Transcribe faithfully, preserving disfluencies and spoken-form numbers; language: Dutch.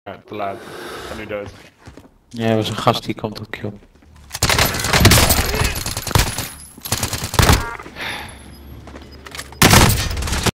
Ja, te laat. Ik ga nu dood. Ja, er was een gast die komt op kill.